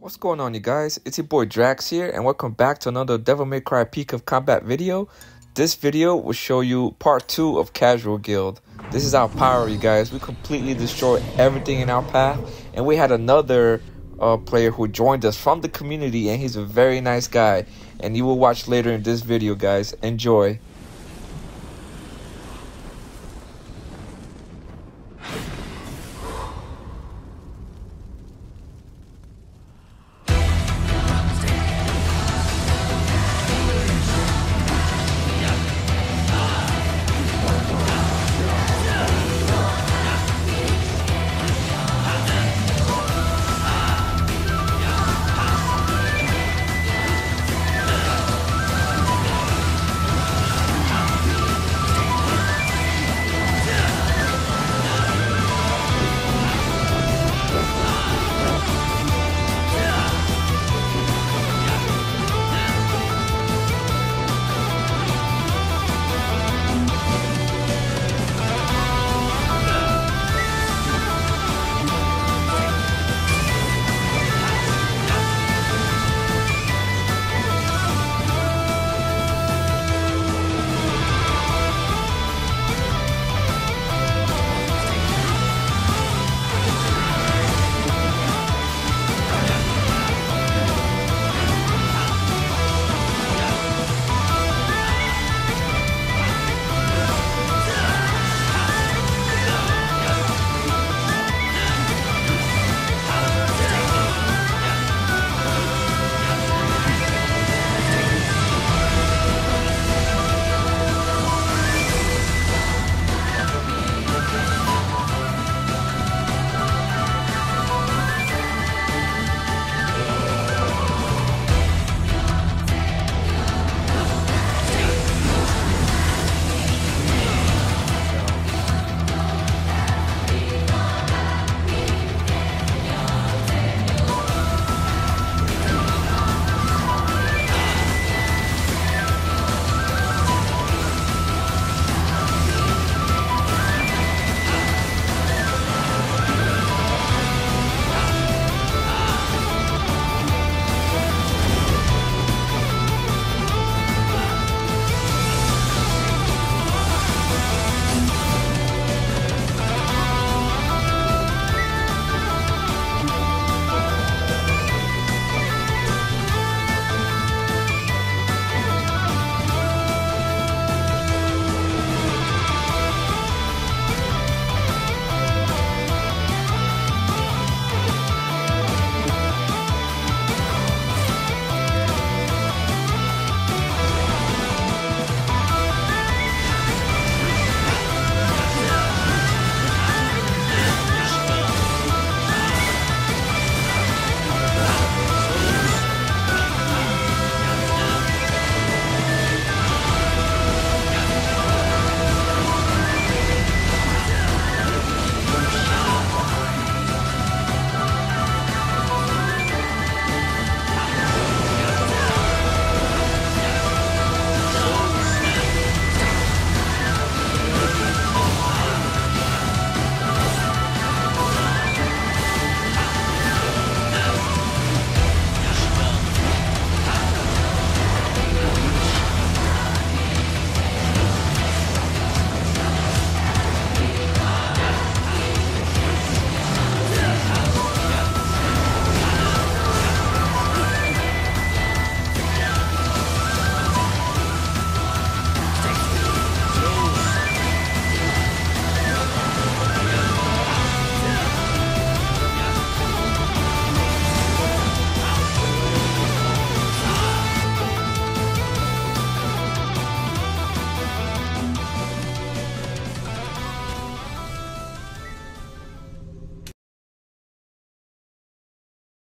What's going on, you guys? It's your boy Drax here, and welcome back to another Devil May Cry Peak of Combat video. This video will show you part 2 of Casual Guild. This is our power, you guys. We completely destroyed everything in our path, and we had another player who joined us from the community, and he's a very nice guy. And you will watch later in this video, guys. Enjoy.